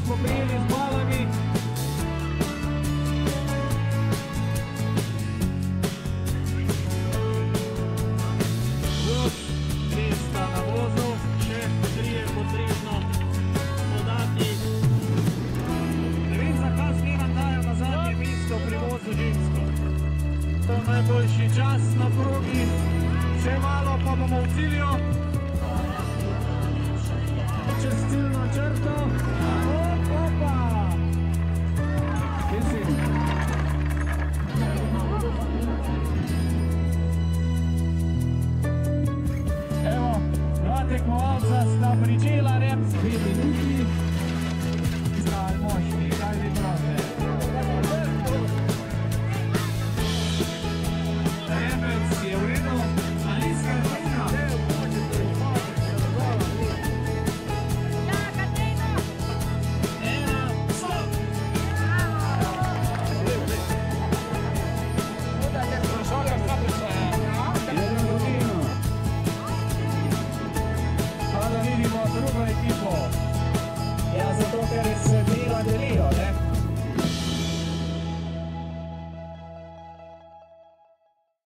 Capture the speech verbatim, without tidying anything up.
smo prijeli z balami. Voz, dve sta na vozu, še tri je potrebno podati. Ne vem, zakaj Slevan dajo na zadnje mesto pri vozu žensko. To je najboljši čas na progi, še malo pa bomo v cilju. Čez cilj